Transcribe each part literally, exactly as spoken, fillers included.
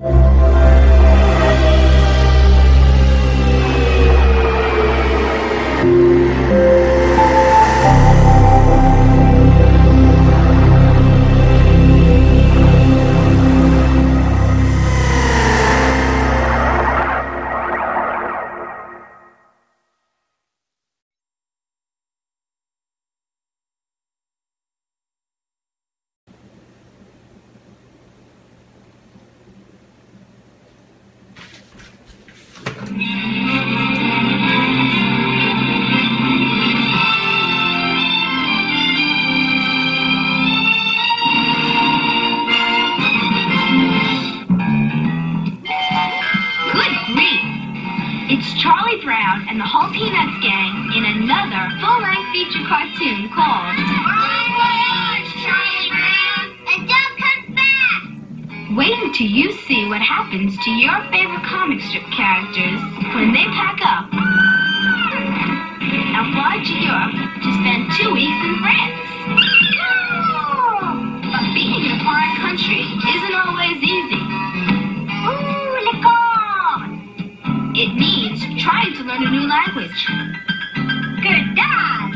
It's Charlie Brown and the whole Peanuts gang in another full-length feature cartoon called Bon Voyage, Charlie Brown, and don't come back! Wait until you see what happens to your favorite comic strip characters when they pack up and fly to Europe to spend two weeks in France. But being in a foreign country isn't always easy. Ooh, le con! It means trying to learn a new language. Good dad!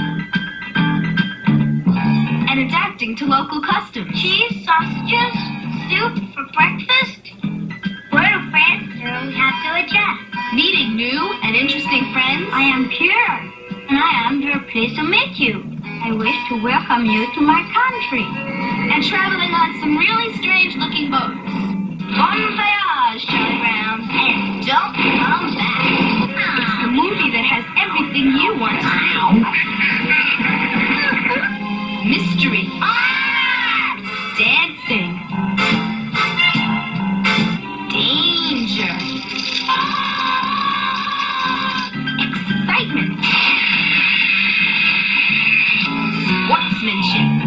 And adapting to local customs. Cheese, sausages, soup for breakfast. We're in France, so we have to adjust. Meeting new and interesting friends. I am Pierre, and I am very pleased to meet you. I wish to welcome you to my country. And traveling on some really strange-looking boats. Bon voyage, Charlie Brown, and don't come back. It's the movie that has everything you want to see. Mystery. Dancing. Danger. Excitement. Sportsmanship.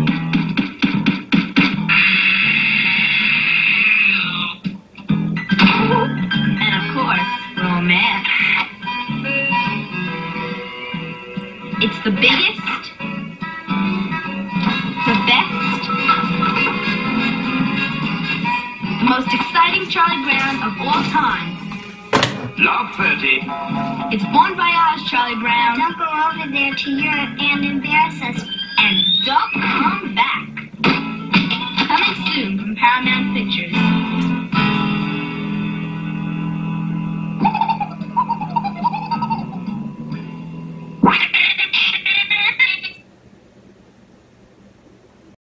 And of course, romance. It's the biggest, the best, the most exciting Charlie Brown of all time. Log thirty. It's Bon Voyage, Charlie Brown. Don't go over there to Europe and embarrass us. And don't come back. Coming soon from Paramount Pictures.